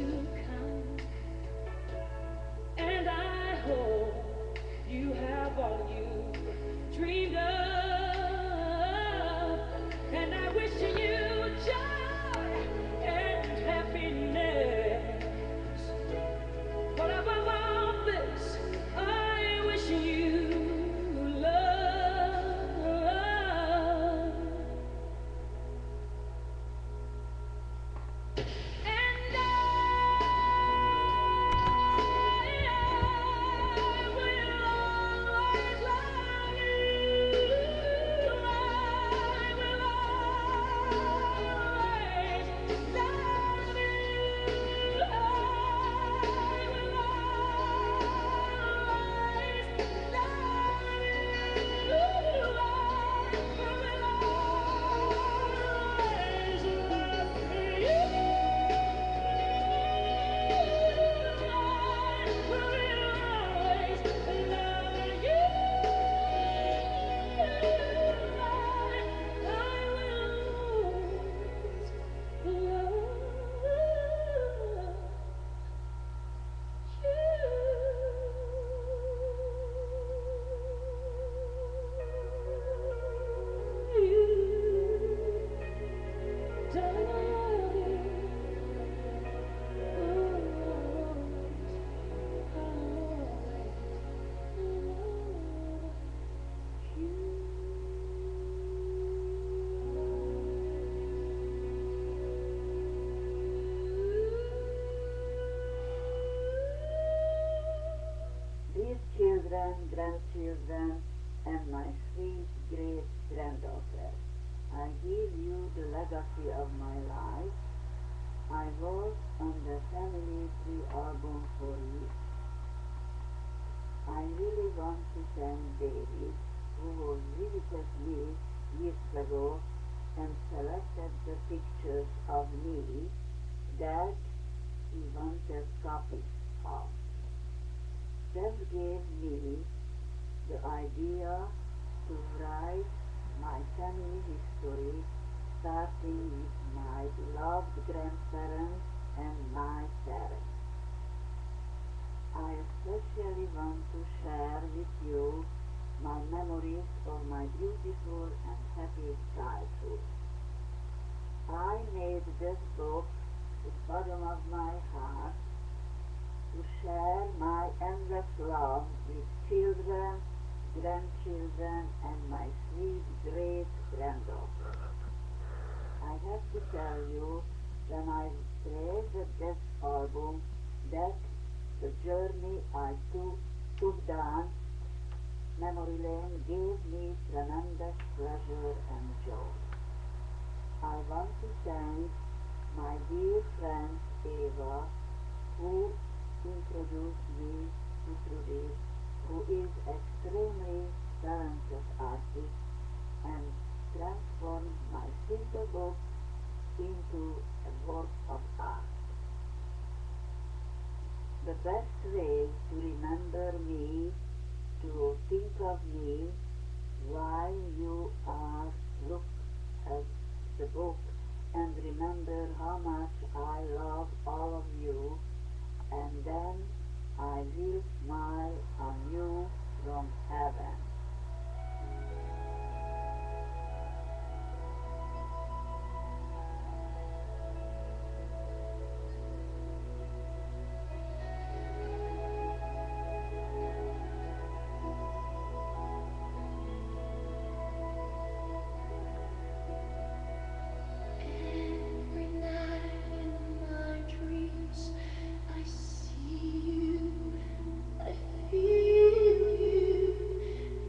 come. And I hope you have all you dreamed of. And I wish you joy and happiness. But above all this, I wish you love. And I will always love you. I will always love you. I will Dear children, grandchildren, and my sweet great-granddaughter, I give you the legacy of my life. I was on the family tree album for you. I really want to thank David, who was visited me years ago and selected the pictures of me that he wanted copies of. That gave me the idea to write my family history, starting with my beloved grandparents and my parents. I especially want to share with you my memories of my beautiful and happy childhood. I made this book with the bottom of my heart to share my endless love with children, grandchildren, and my sweet great-granddaughter. I have to tell you, when I created this album, that the journey I took down memory lane gave me tremendous pleasure and joy. I want to thank my dear friend Eva, who introduced me to Trudy, who is extremely talented artist and transformed my simple book into a work of art. The best way to remember me, to think of me while you are look at the book and remember how much I love all of you, and then I will smile on you from heaven. Every night in my dreams, I see you, I feel you,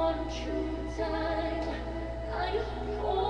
one true time. I hope